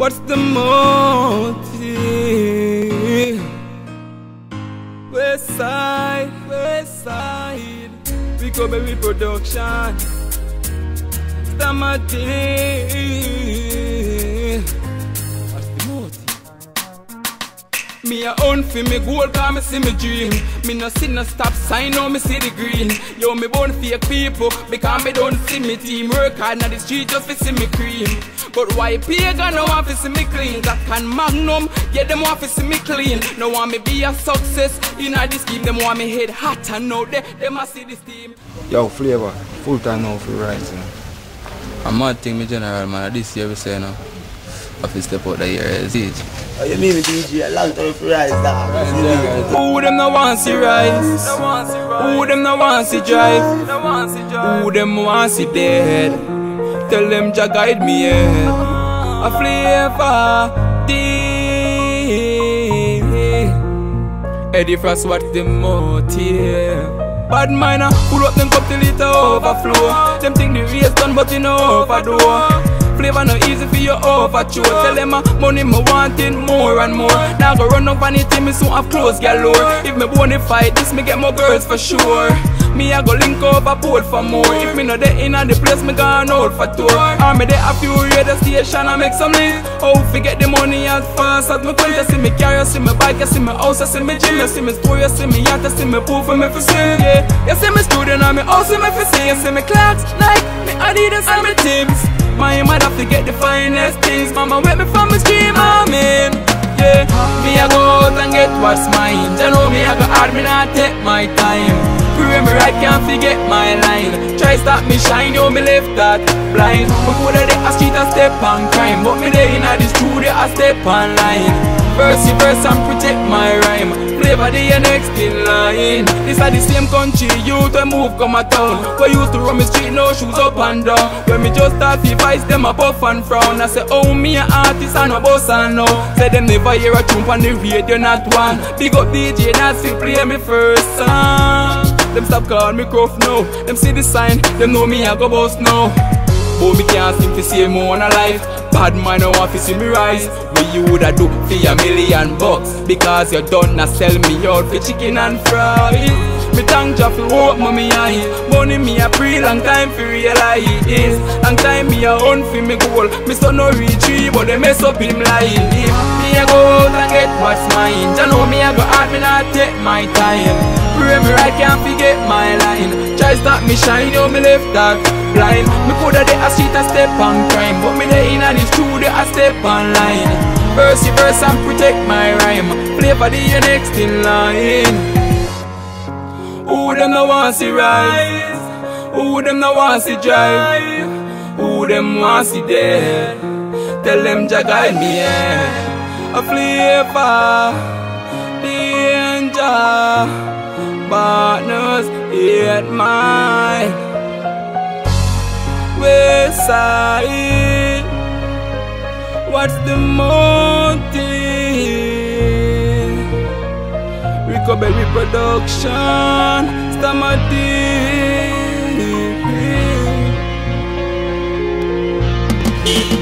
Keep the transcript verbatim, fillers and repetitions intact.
What's the motive? West side, west side. Rico Berry production. Stamadine. What's the motive? Me a own for me goal, cause me see me dream. Me no see no stop sign, now me see the green. Yo, me born fake people, because me don't see me team. Work hard na the street just to see me cream. But why pagan no want to see me clean? That can magnum, yeah, them want to see me clean. No want me be a success in a this scheme. Them want me head hot and now they, they must see this team. Yo, Flavor, full time now for Rise, you know. I'm mad thing me general, man. This year we say now, I have to step out the year as age. Oh, you mean me D J a long time for Rise, dog? Who them no want see Rise? Who them no want see drive? Who them want see dead? Tell them Jah guide me, yeah. A flavor, D. Eddie Frost, what's the motive? Bad mind, pull up them cup till it overflow. Them think the race done, but you know overdo. Flavor no easy for you overture. Tell them uh, money me wanting more and more. Now go run up vanity, me soon have clothes galore. If me wanna fight this, me get more girls for sure. Me I go link up a pole for more. If me no there in the place, me gone out for tour. Or me there a few radio station and make some leave. Oh, forget the money as fast as me quit. You see me car, you see me bike, you see me house, you see me gym, you see me store, you see me yacht, you see me pool for me for sing. Yeah, you see me student and me house, you see me for sing. You see me clocks, Nike, me Adidas and me Timbs. My mother forget the finest things. Mama wake me from my dream, I'm in. Yeah, me I go out and get what's mine. You know me I go hard, me not take my time. Remember I can't forget my line. Try stop me shine, yo me left that blind. Me go to the street and step on crime, but me there in the studio I step on line. Verse verse and protect my rhyme. Flavor the next in line. This are the same country youth we move come a town. We used to run the street no shoes up and down. When me just start to vice them a puff and frown. I say oh me a artist and a boss and now. Say them never hear a tune on the radio not one. Big up D J that's to play me first song. Them stop calling me gruff now. Them see the sign, them know me I go boss now. But me can't seem to see more on a life. Bad man don't want to see me rise. What you woulda do for a million bucks? Because you done not sell me out for chicken and fries. Me thank Jah for hope mommy eye. Money me a pre long time for realize. Long time me a hunt for me goal. Me son no retrieve but they mess up him life. Me a go out and get what's mine. Jah know me a go hard, me not take my time. Remember I can't forget my line. Try stop me shine, yo me left that blind. Me coulda there a street a step on crime, but me there inna the studio a step on line. Verse verse and protect my rhyme. Flavor the next in line. Who them no want see rise? Who them no want see drive? Who them want see dead? Tell them Jah guide me, yeah. A flavor, danger. Partners hate mine. West side. What's the motive? Rico Berry production. Stamadine.